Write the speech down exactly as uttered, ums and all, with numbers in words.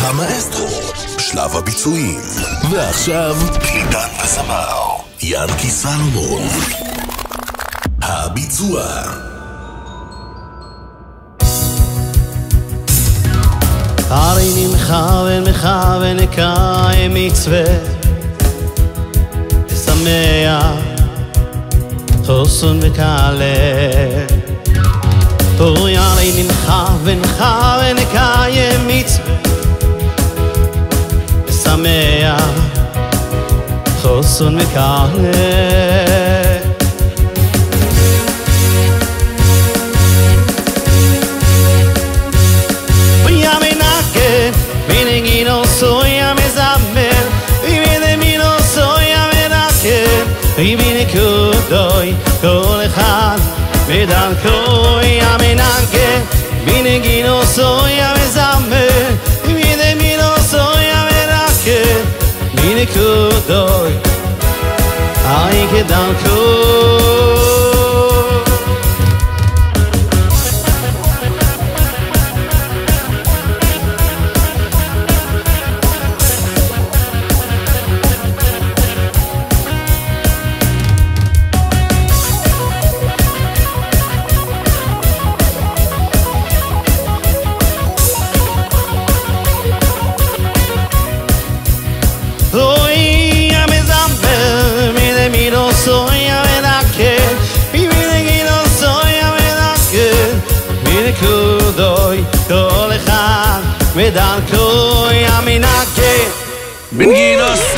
המאסטרו, שלב הביצועים. ועכשיו, קליטן וזמר, ינקי סלומון. הביצוע. הריני מכוון מכוון נקיים מצווה תשמח חוסן וקלה אוי הריני מכוון מכוון נקיים מצווה תשמח חוסן וקלה soy a mezamel y viene mi no soy a menakel y viene kudoy kol echad medankoy a menakel viene gino soy a mezamel y viene mi no soy a menakel viene kudoy ay kedankoy soy a menakel y viene que no soy a menakel viene kudoy kol echad medankoy a menakel Ben Ginos